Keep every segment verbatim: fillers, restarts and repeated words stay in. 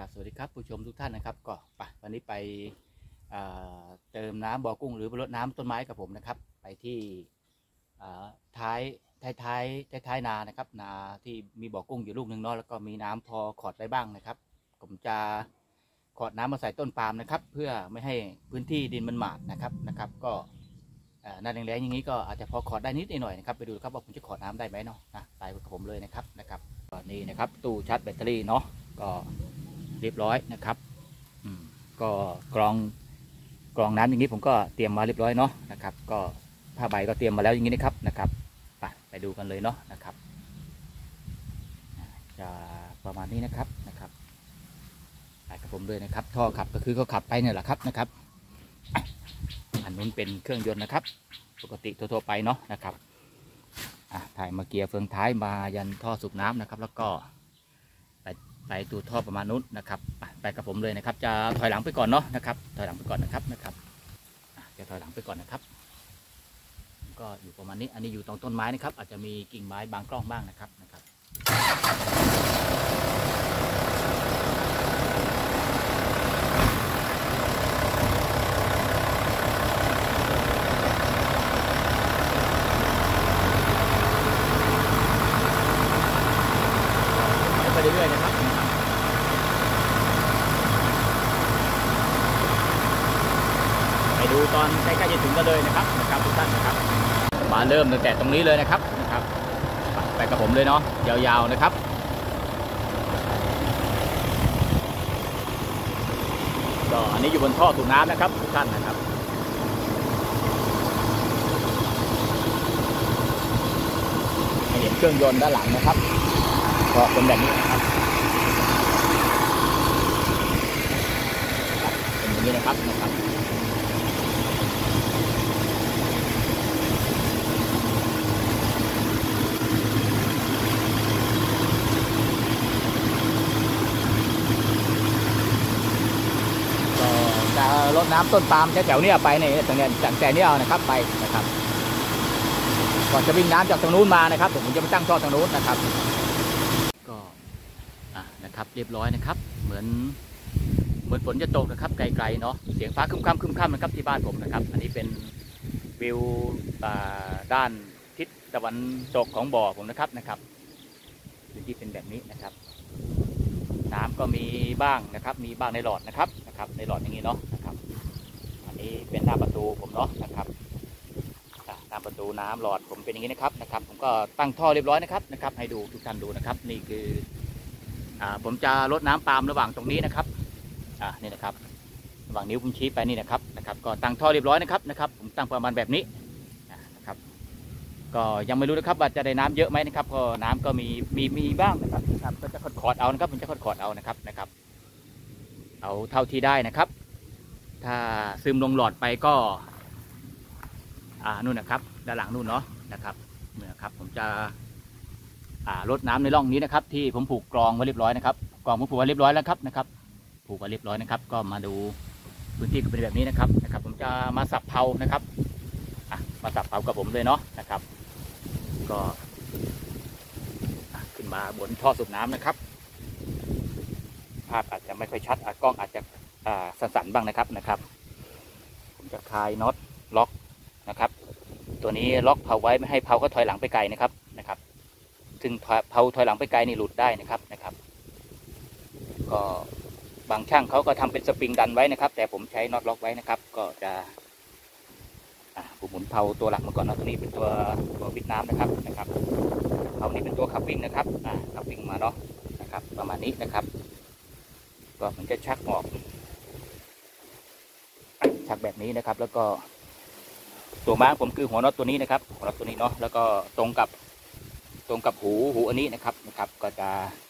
ครับสวัสดีครับผู้ชมทุกท่านนะครับก็ไปวันนี้ไปเติมน้ำบ่อกุ้งหรือรดน้ำต้นไม้กับผมนะครับไปที่ท้ายท้ายท้ายท้ายท้ายนานะครับนาที่มีบ่อกุ้งอยู่ลูกหนึ่งเนาะแล้วก็มีน้ำพอขอดได้บ้างนะครับผมจะขอดน้ำมาใส่ต้นปาล์มนะครับเพื่อไม่ให้พื้นที่ดินมันหมาดนะครับนะครับก็หน้าแรงๆอย่างนี้ก็อาจจะพอขอดได้นิดหน่อยนะครับไปดูครับว่าผมจะขอดน้ำได้ไหมเนาะนะไปกับผมเลยนะครับนะครับตอนนี้นะครับตู้ชาร์จแบตเตอรี่เนาะก็เรียบร้อยนะครับอืมก็กรองกรองน้ำอย่างนี้ผมก็เตรียมมาเรียบร้อยเนาะนะครับก็ผ้าใบก็เตรียมมาแล้วอย่างนี้นะครับนะครับไปไปดูกันเลยเนาะนะครับจะประมาณนี้นะครับนะครับไปกับผมเลยนะครับท่อขับก็คือเขาขับไปเนี่ยแหละครับนะครับอันนู้นเป็นเครื่องยนต์นะครับปกติทั่วๆไปเนาะนะครับอ่ะถ่ายมาเกียร์เฟืองท้ายมายันท่อสูบน้ำนะครับแล้วก็ไปไปตูดท่อประมาณนู้นนะครับไปกับผมเลยนะครับจะถอยหลังไปก่อนเนาะนะครับถอยหลังไปก่อนนะครับนะครับจะถอยหลังไปก่อนนะครับก็อยู่ประมาณนี้อันนี้อยู่ตรงต้นไม้นะครับอาจจะมีกิ่งไม้บางกล้องบ้างนะครับนะครับไปเรื่อยๆนะครับไปดูตอนใกล้ๆจะถึงกันเลยนะครับนะครับทุกท่านนะครับมาเริ่มตั้งแต่ตรงนี้เลยนะครับนะครับไปกับผมเลยเนาะยาวๆนะครับก็อันนี้อยู่บนท่อสูบน้ำนะครับทุกท่านนะครับให้เห็นเครื่องยนต์ด้านหลังนะครับก็เป็นแบบนี้นะครับเป็นอย่างนี้นะครับนะครับจะรดน้ำต้นปาล์มแถวๆนี้ไปในตรงนี้จากแต่นี้เอานะครับไปนะครับก่อนจะวิ่งน้ำจากตรงนู้นมานะครับผมจะไปตั้งท่อทางนู้นนะครับก็อ่ะนะครับเรียบร้อยนะครับเหมือนเหมือนฝนจะตกนะครับไกลๆเนาะเสียงฟ้าคึมค่ำคึมค่ำนะครับที่บ้านผมนะครับอันนี้เป็นวิวด้านทิศตะวันตกของบ่อผมนะครับนะครับพื้นที่เป็นแบบนี้นะครับน้ำก็มีบ้างนะครับมีบ้างในหลอดนะครับนะครับในหลอดอย่างนี้เนาะนะครับอันนี้เป็นหน้าประตูผมเนาะนะครับหน้าประตูน้ำหลอดผมเป็นอย่างนี้นะครับนะครับผมก็ตั้งท่อเรียบร้อยนะครับนะครับให้ดูทุกท่านดูนะครับนี่คืออ่าผมจะรดน้ำปาล์มระหว่างตรงนี้นะครับอ่านี่นะครับระหว่างนิ้วผมชี้ไปนี่นะครับนะครับก็ตั้งท่อเรียบร้อยนะครับนะครับผมตั้งประมาณแบบนี้นะครับก็ยังไม่รู้นะครับว่าจะได้น้ำเยอะไหมนะครับก็น้ำก็มีมีมีบ้างนะครับครับก็จะขอดขอดเอานะครับผมจะขอดขอดเอานะครับนะครับเอาเท่าที่ได้นะครับถ้าซึมลงหลอดไปก็อ่านู่นนะครับด้านหลังนู่นเนาะนะครับเนี่ยครับผมจะอ่ารดน้ำในร่องนี้นะครับที่ผมผูกกรองไว้เรียบร้อยนะครับกรองผมผูกไว้เรียบร้อยแล้วครับนะครับผูกไว้เรียบร้อยนะครับก็มาดูพื้นที่ก็เป็นแบบนี้นะครับนะครับผมจะมาสับเผานะครับอ่ะมาสับเผากับผมเลยเนาะนะครับก็ขึ้นมาบนท่อสูบน้ำนะครับภาพอาจจะไม่ค่อยชัดกล้องอาจจะสั่นๆบ้างนะครับนะครับผมจะคลายน็อตล็อกนะครับตัวนี้ล็อกเผาไว้ไม่ให้เผาก็ถอยหลังไปไกลนะครับนะครับซึ่งเผาถอยหลังไปไกลนี่หลุดได้นะครับนะครับก็บางช่างเขาก็ทำเป็นสปริงดันไว้นะครับแต่ผมใช้น็อตล็อกไว้นะครับก็จะผมหมุนเผาตัวหลักมาก่อนนะตัวนี้เป็นตัวตัววิดน้ำนะครับนะครับเผานี้เป็นตัวขับวิ่งนะครับอ่าขับวิ่งมาเนาะนะครับประมาณนี้นะครับก็มันจะชักออกชักแบบนี้นะครับแล้วก็ตัวม้าผมคือหัวน็อตตัวนี้นะครับหัวน็อตตัวนี้เนาะแล้วก็ตรงกับตรงกับหูหูอันนี้นะครับนะครับก็จะ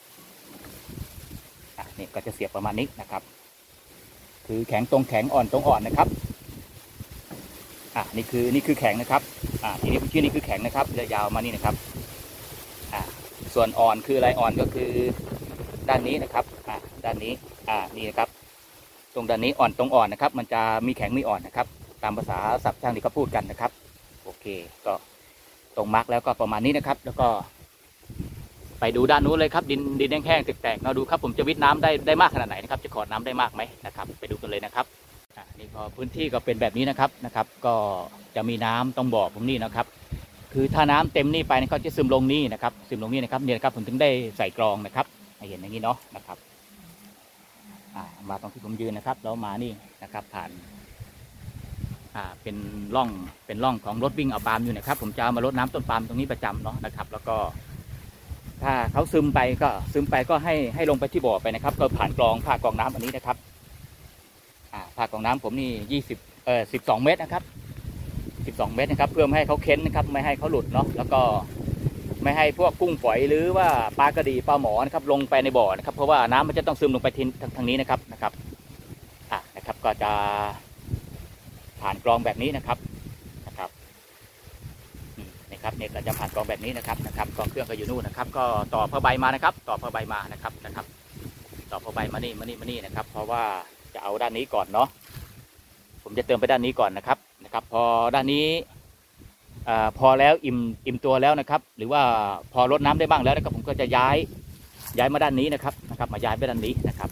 อ่ะนี่ก็จะเสียบประมาณนี้นะครับคือแข็งตรงแข็งอ่อนตรงอ่อนนะครับอ่ะนี่คือนี่คือแข็งนะครับอ่ะทีนี้ชื่อนี้คือแข็งนะครับเรือยาวมานี่นะครับอ่ะส่วนอ่อนคืออะไรอ่อนก็คือด้านนี้นะครับอ่ะด้านนี้อ่ะนี่นะครับตรงด้านนี้อ่อนตรงอ่อนนะครับมันจะมีแข็งมีอ่อนนะครับตามภาษาศัพท์ช่างที่เขาพูดกันนะครับโอเคก็ตรงมาร์กแล้วก็ประมาณนี้นะครับแล้วก็ไปดูด้านนู้นเลยครับดินดินแห้งๆแตกๆเราดูครับผมจะวิทน้ำได้ได้มากขนาดไหนนะครับจะขอดน้ำได้มากไหมนะครับไปดูกันเลยนะครับนี่ก็พื้นที่ก็เป็นแบบนี้นะครับนะครับก็จะมีน้ำต้องบอกผมนี่นะครับคือถ้าน้ำเต็มนี่ไปก็จะซึมลงนี่นะครับซึมลงนี่นะครับเนี่ยครับผมถึงได้ใส่กรองนะครับให้เห็นอย่างนี้เนาะนะครับมาตรงที่ผมยืนนะครับแล้วมานี่นะครับผ่านอ่าเป็นร่องเป็นร่องของรถวิ่งเอาปาล์มอยู่นะครับผมจะเอามารดน้ำต้นปาล์มตรงนี้ประจำเนาะนะครับแล้วก็ถ้าเขาซึมไปก็ซึมไปก็ให้ให้ลงไปที่บ่อไปนะครับก็ผ่านกรองผ่ากรองน้ำอันนี้นะครับอ่าผ่ากรองน้ำผมนี่ยี่สิบเอ่อสิบสองเมตรนะครับสิบสองเมตรนะครับเพื่อไม่ให้เขาเค้นนะครับไม่ให้เขาหลุดเนาะแล้วก็ไม่ให้พวกกุ้งฝอยหรือว่าปลากระดีปลาหมอนะครับลงไปในบ่อนะครับเพราะว่าน้ำมันจะต้องซึมลงไปทินทางนี้นะครับนะครับอ่านะครับก็จะผ่านกรองแบบนี้นะครับนะครับนะครับเนี่ยก็จะผ่านกรองแบบนี้นะครับนะครับกรองเครื่องก็อยู่นู่นนะครับก็ต่อผ้าใบมานะครับต่อผ้าใบมานะครับนะครับต่อผ้าใบมานี่มานี่มานี่นะครับเพราะว่าจะเอาด้านนี้ก่อนเนาะผมจะเติมไปด้านนี้ก่อนนะครับนะครับพอด้านนี้อ่าพอแล้วอิ่มอิ่มตัวแล้วนะครับหรือว่าพอลดน้ำได้บ้างแล้วนะครับผมก็จะย้ายย้ายมาด้านนี้นะครับนะครับมาย้ายไปด้านนี้นะครับ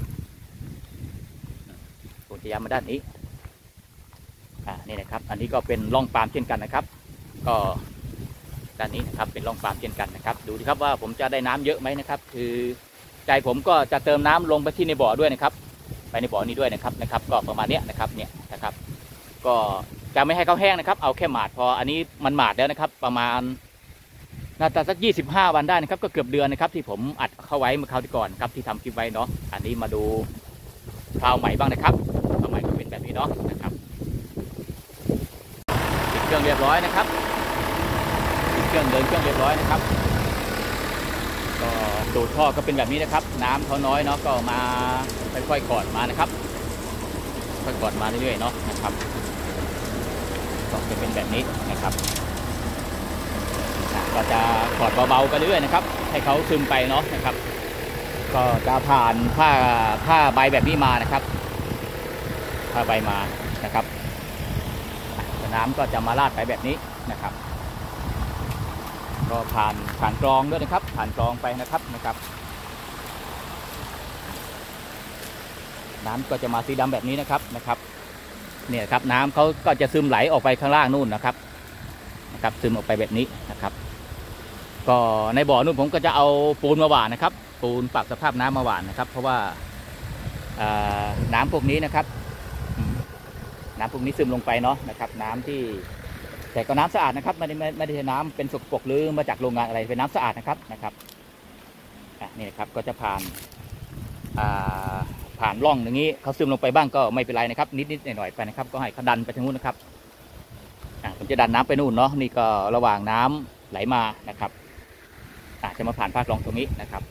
ผมจะย้ายมาด้านนี้อ่านี่นะครับอันนี้ก็เป็นร่องปาล์มเช่นกันนะครับก็ด้านนี้นะครับเป็นร่องปาล์มเช่นกันนะครับดูดิครับว่าผมจะได้น้ำเยอะไหมนะครับคือใจผมก็จะเติมน้ำลงไปที่ในบ่อด้วยนะครับไปในบ่อนี้ด้วยนะครับนะครับก็ประมาณนี้นะครับเนี่ยนะครับก็จะไม่ให้เขาแห้งนะครับเอาแค่หมาดพออันนี้มันหมาดแล้วนะครับประมาณน่าจะสักยี่สิบห้าวันได้นะครับก็เกือบเดือนนะครับที่ผมอัดเข้าไว้เมื่อคราวที่ก่อนครับที่ทำคลิปไว้เนาะอันนี้มาดูคราวใหม่บ้างนะครับคราวใหม่ก็เป็นแบบนี้เนาะนะครับติดเครื่องเรียบร้อยนะครับติดเครื่องเดินเครื่องเรียบร้อยนะครับก็ดูดท่อก็เป็นแบบนี้นะครับน้ำเขาน้อยเนาะก็มาค่อยๆกอดมานะครับค่อยๆกอดมาเรื่อยๆเนาะนะครับก็จะเป็นแบบนี้นะครับก็จะกอดเบาๆไปเรื่อยๆนะครับให้เขาซึมไปเนาะนะครับก็จะผ่านผ้าผ้าใบแบบนี้มานะครับผ้าใบมานะครับน้ำก็จะมาลาดไปแบบนี้นะครับก็ผ่านผ่านกรองด้วยนะครับผ่านกรองไปนะครับนะครับน้ำก็จะมาสีดำแบบนี้นะครับนะครับเนี่ยครับน้ำเขาก็จะซึมไหลออกไปข้างล่างนู่นนะครับนะครับซึมออกไปแบบนี้นะครับก็ในบ่อนู่นผมก็จะเอาปูนมาหว่านนะครับปูนปรับสภาพน้ำมาหว่านนะครับเพราะว่าน้ำพวกนี้นะครับน้ำพวกนี้ซึมลงไปเนาะนะครับน้ำที่แต่ก็น้ำสะอาดนะครับไม่ได้ไม่ได้ใช้น้ำเป็นสกปรกหรือมาจากโรงงานอะไรเป็นน้ำสะอาดนะครับนะครับอ่ะนี่นะครับก็จะผ่านผ่านร่องอย่างนี้เขาซึมลงไปบ้างก็ไม่เป็นไรนะครับนิดๆหน่อยๆไปนะครับก็ให้เขาดันไปทางนู้นนะครับอ่ะผมจะดันน้ำไปนู่นเนาะนี่ก็ระหว่างน้ำไหลมานะครับอาจจะมาผ่านภาครองตรงนี้นะครับ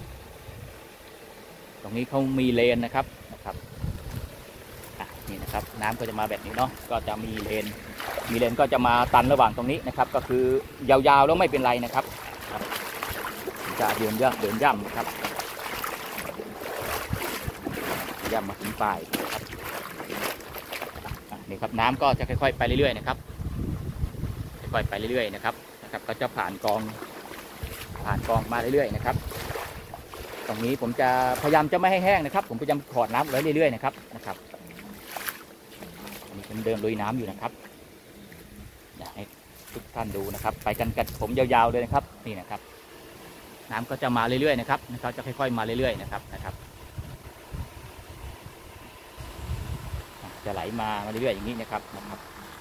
ตรงนี้เขามีเลนนะครับนะครับนี่นะครับน้ำก็จะมาแบบนี้เนาะก็จะมีเลนมีเลนก็จะมาตันระหว่างตรงนี้นะครับก็คือยาวๆแล้วไม่เป็นไรนะครับจะเดินย่ำเดินย่ำนะครับย่ำมาถึงปลายนะครับนี่ครับน้ำก็จะค่อยๆไปเรื่อยๆนะครับค่อยๆไปเรื่อยๆนะครับนะครับก็จะผ่านกองผ่านกองมาเรื่อยๆนะครับตรงนี้ผมจะพยายามจะไม่ให้แห้งนะครับผมพยายามขอดน้ำไว้เรื่อยๆนะครับนะครับผมเดินลุยน้ำอยู่นะครับอยากให้ทุกท่านดูนะครับไปกันกันผมยาวๆเลยนะครับนี่นะครับน้ำก็จะมาเรื่อยๆนะครับนะครับจะค่อยๆมาเรื่อยๆนะครับนะครับจะไหลมามาเรื่อยๆอย่างนี้นะครับนะครับ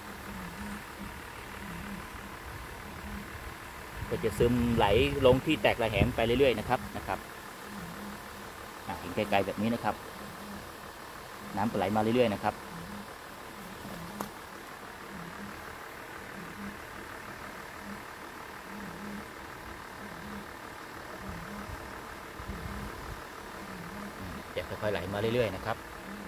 ก็จะซึมไหลลงที่แตกระแหงไปเรื่อยๆนะครับนะครับเห็นไกลๆแบบนี้นะครับน้ำก็ไหลมาเรื่อยๆนะครับจะค่อยๆไหลมาเรื่อยๆนะครับ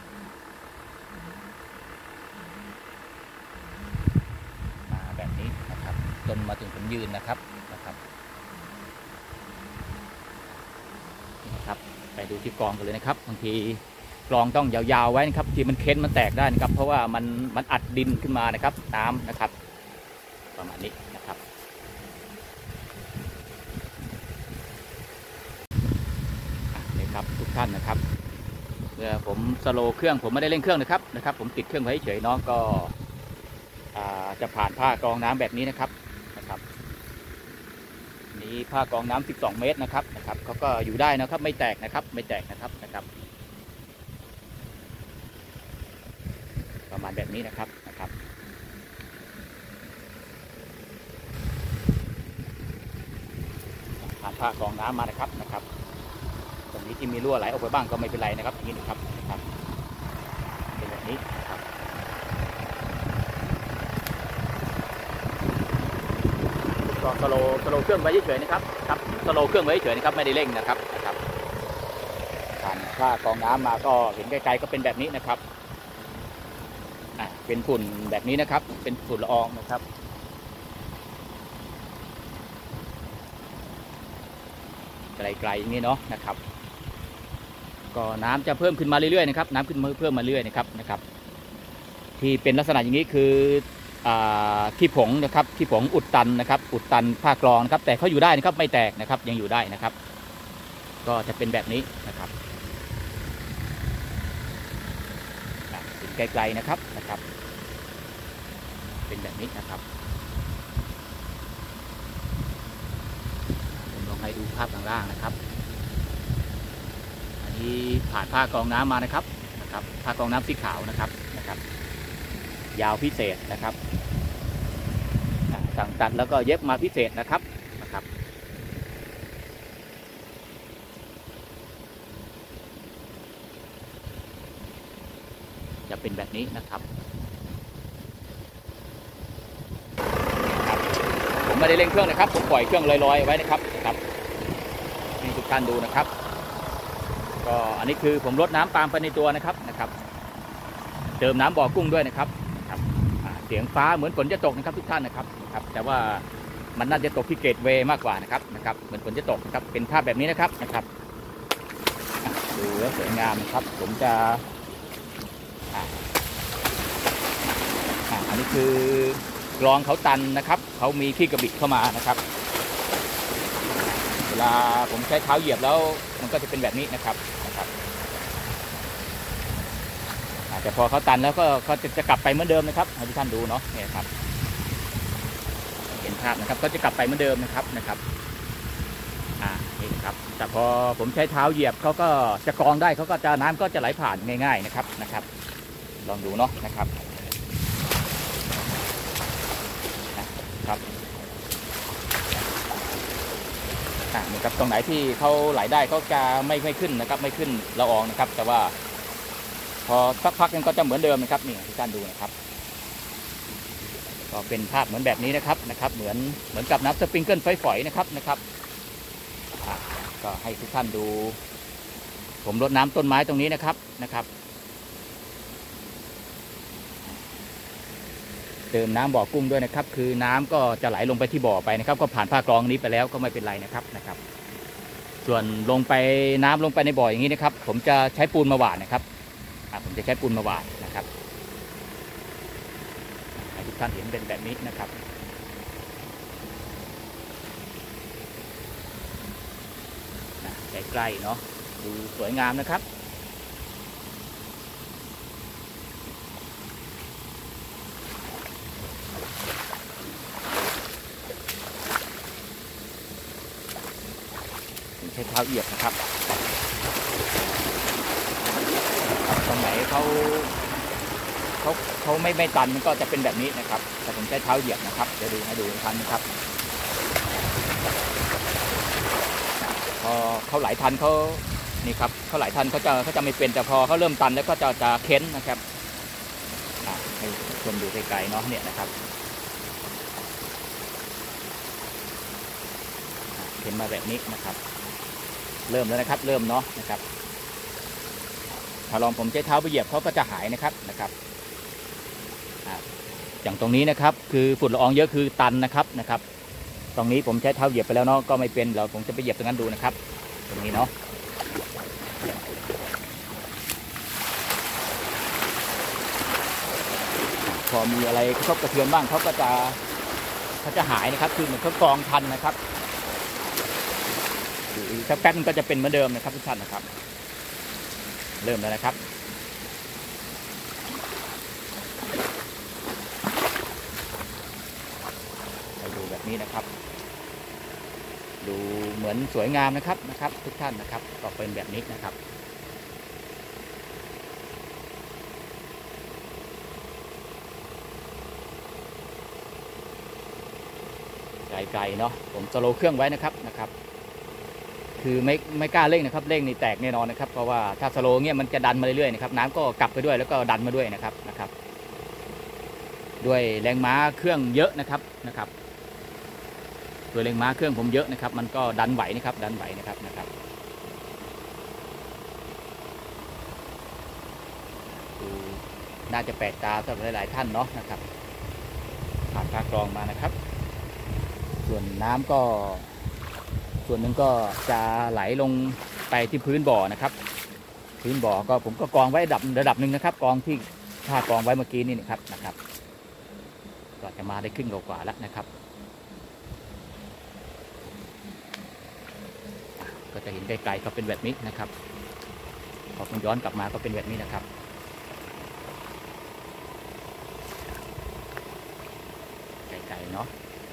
มาแบบนี้นะครับจนมาถึงผมยืนนะครับนะครับนี่นะครับไปดูที่กรองกันเลยนะครับบางทีกรองต้องยาวๆไว้นะครับที่มันเค้นมันแตกได้นะครับเพราะว่ามันมันอัดดินขึ้นมานะครับน้ำนะครับประมาณนี้นะครับท่านนะครับเมื่อผมสโลว์เครื่องผมไม่ได้เร่งเครื่องนะครับนะครับผมติดเครื่องไว้เฉยน้องก็จะผ่านผ้ากรองน้ำแบบนี้นะครับนะครับนี่ผ้ากรองน้ำสิบสองเมตรนะครับนะครับเขาก็อยู่ได้นะครับไม่แตกนะครับไม่แตกนะครับนะครับประมาณแบบนี้นะครับนะครับผ่านผ้ากรองน้ำมานะครับนะครับตรงนี้ที่มีรั่วไหลออกไปบ้างก็ไม่เป็นไรนะครับอย่างนี้นะครับนะครับเป็นแบบนี้นะครับก็สโลว์สโลว์เครื่องไว้เฉยๆนะครับครับสโลว์เครื่องไว้เฉยๆนะครับไม่ได้เร่งนะครับนะครับผ่านผ้ากรองน้ำมาก็เห็นไกลๆก็เป็นแบบนี้นะครับอ่ะเป็นฝุ่นแบบนี้นะครับเป็นฝุ่นละอองนะครับไกลๆอย่างนี้เนาะนะครับก็น้ำจะเพิ่มขึ้นมาเรื่อยๆนะครับน้ำขึ้นมาเพิ่มมาเรื่อยนะครับนะครับที่เป็นลักษณะอย่างนี้คือขี้ผงนะครับขี้ผงอุดตันนะครับอุดตันผ้ากรองนะครับแต่เขาอยู่ได้นะครับไม่แตกนะครับยังอยู่ได้นะครับก็จะเป็นแบบนี้นะครับไกลๆนะครับนะครับเป็นแบบนี้นะครับผมลองให้ดูภาพข้างล่างนะครับอันนี้ผ่านผ้ากรองน้ำมานะครับนะครับผ้ากรองน้ำสีขาวนะครับนะครับยาวพิเศษนะครับสั่งตัดแล้วก็เย็บมาพิเศษนะครับนะครับจะเป็นแบบนี้นะครับผมไม่ได้เร่งเครื่องนะครับผมปล่อยเครื่องลอยๆไว้นะครับครับให้ทุกท่านดูนะครับก็อันนี้คือผมลดน้ำตามไปในตัวนะครับนะครับเติมน้ำบ่อกุ้งด้วยนะครับเสียงฟ้าเหมือนฝนจะตกนะครับทุกท่านนะครับครับแต่ว่ามันน่าจะตกที่เกตเวย์มากกว่านะครับนะครับเหมือนฝนจะตกนะครับเป็นภาพแบบนี้นะครับนะครับดูแล้วสวยงามนะครับผมจะอ่าอันนี้คือกรองเขาตันนะครับเขามีขี้กระบิดเข้ามานะครับเวลาผมใช้เท้าเหยียบแล้วมันก็จะเป็นแบบนี้นะครับนะครับแต่พอเขาตันแล้วก็เขาจะกลับไปเหมือนเดิมนะครับให้ทุกท่านดูเนาะเนี่ยครับเห็นภาพนะครับก็จะกลับไปเหมือนเดิมนะครับนะครับอ่านี่นะครับแต่พอผมใช้เท้าเหยียบเขาก็จะกรองได้เขาก็จะน้ำก็จะไหลผ่านง่ายๆนะครับนะครับลองดูเนาะนะครับครับอ่านี่ครับตรงไหนที่เขาไหลได้เขาจะไม่ไม่ขึ้นนะครับไม่ขึ้นละอองนะครับแต่ว่าพอสักพักนึงก็จะเหมือนเดิมนะครับนี่ทุกท่านดูนะครับก็เป็นภาพเหมือนแบบนี้นะครับนะครับเหมือนเหมือนกับน้ำสปริงเกิลฝอยๆนะครับนะครับก็ให้ทุกท่านดูผมรดน้ำต้นไม้ตรงนี้นะครับนะครับเติมน้ำบ่อกุ้งด้วยนะครับคือน้ำก็จะไหลลงไปที่บ่อไปนะครับก็ผ่านผ้ากรองนี้ไปแล้วก็ไม่เป็นไรนะครับนะครับส่วนลงไปน้ำลงไปในบ่ออย่างนี้นะครับผมจะใช้ปูนมาหว่านนะครับผมจะใช้ปูนมาหว่านนะครับให้ทุกท่านเห็นเป็นแบบนี้นะครับใกล้ๆเนาะดูสวยงามนะครับใช้เท้าเหยียบนะครับตรงไหนเขาเขาเขาไม่ไม่ตันมันก็จะเป็นแบบนี้นะครับแต่ผมใช้เท้าเหยียบนะครับจะดูให้ดูทันนะครับพอเขาไหลทันเขานี่ครับเขาไหลทันเขาจะเขาจะไม่เป็นแต่พอเขาเริ่มตันแล้วก็จะจะเค้นนะครับให้ชมดูไกลๆเนาะเนี่ยนะครับเค้นมาแบบนี้นะครับเริ่มแล้วนะครับเริ่มเนาะนะครับถ้าลองผมใช้เท้าไปเหยียบเขาก็จะหายนะครับนะครับอย่างตรงนี้นะครับคือฝุ่นละอองเยอะคือตันนะครับนะครับตรงนี้ผมใช้เท้าเหยียบไปแล้วเนาะก็ไม่เป็นเราผมจะไปเหยียบตรงนั้นดูนะครับตรงนี้เนาะพอมีอะไรกระทบกระเทือนบ้างเขาก็จะเขาจะหายนะครับคือเหมือนเขากรองทันนะครับสักแป๊บนึงก็จะเป็นเหมือนเดิมนะครับทุกท่านนะครับเริ่มแล้วนะครับให้ดูแบบนี้นะครับดูเหมือนสวยงามนะครับนะครับทุกท่านนะครับก็เป็นแบบนี้นะครับไกลๆเนาะผมสโลว์เครื่องไว้นะครับนะครับคือไม่ไม่กล้าเร่งนะครับเร่งนี่แตกแน่นอนนะครับเพราะว่าถ้าสโลว์เงี้ยมันจะดันมาเรื่อยๆนะครับน้ำก็กลับไปด้วยแล้วก็ดันมาด้วยนะครับนะครับด้วยแรงม้าเครื่องเยอะนะครับนะครับด้วยแรงม้าเครื่องผมเยอะนะครับมันก็ดันไหวนะครับดันไหวนะครับนะครับดูน่าจะแปลกตาสำหรับหลายๆท่านเนาะนะครับผ่านภาคกรองมานะครับส่วนน้ำก็ส่วนหนึ่งก็จะไหลลงไปที่พื้นบ่อนะครับพื้นบ่อก็ผมก็กองไว้ระดับระดับหนึ่งนะครับกองที่ท่ากองไว้เมื่อกี้นี่นะครับนะครับก็จะมาได้ครึ่งกว่าแล้วนะครับก็จะเห็นไกลๆก็เป็นแบบนี้นะครับพอผมย้อนกลับมาก็เป็นแบบนี้นะครับไกลๆเนาะ